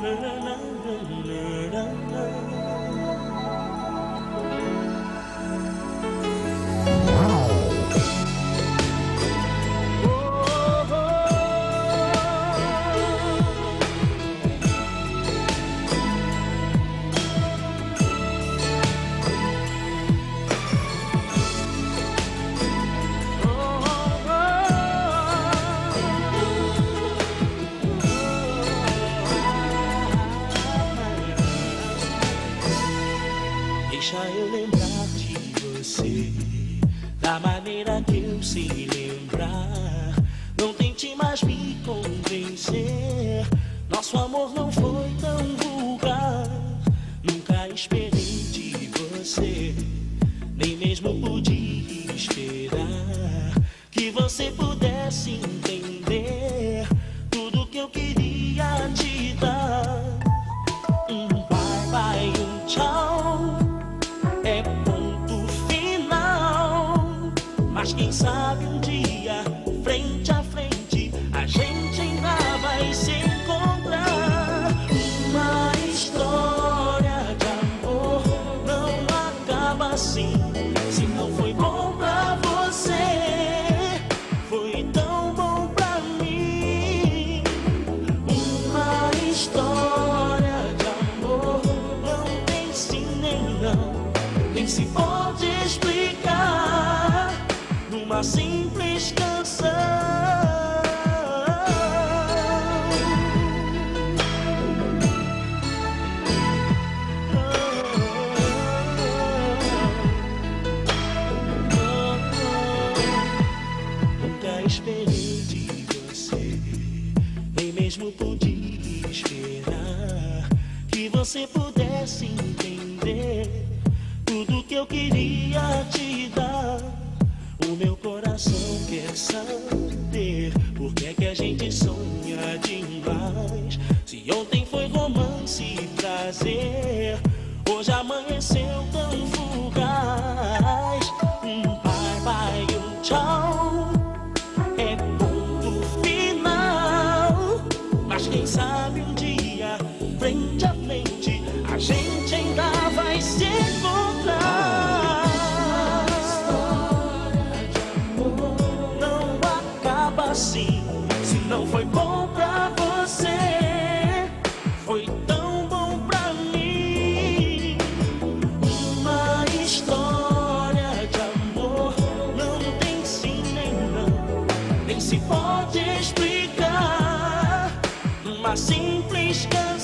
Deixa eu lembrar de você, da maneira que eu sei lembrar. Não tente mais me convencer, nosso amor não foi tão vulgar. Nunca esperei de você, nem mesmo podia esperar que você pudesse entender tudo que eu queria te dar. Um bye bye, um tchau, é ponto final. Mas quem sabe um dia, frente a frente, a gente ainda vai se encontrar. Uma história de amor não acaba assim. Se não foi bom pra você, foi tão bom pra mim. Uma história de amor não tem sim nem não, nem se pode explicar numa simples canção. Nunca esperei de você, nem mesmo podia esperar que você pudesse entender tudo que eu queria te dar. O meu coração quer saber por que é que a gente sonha demais. Se ontem foi romance e prazer, hoje amanheceu tão fugaz. Um bye bye, um tchau, é ponto final. Mas quem sabe um dia, frente a frente, a gente ainda vai se encontrar. Não acaba assim. Se não foi bom pra você, foi tão bom pra mim. Uma história de amor não tem sim nem não, nem se pode explicar numa simples canção.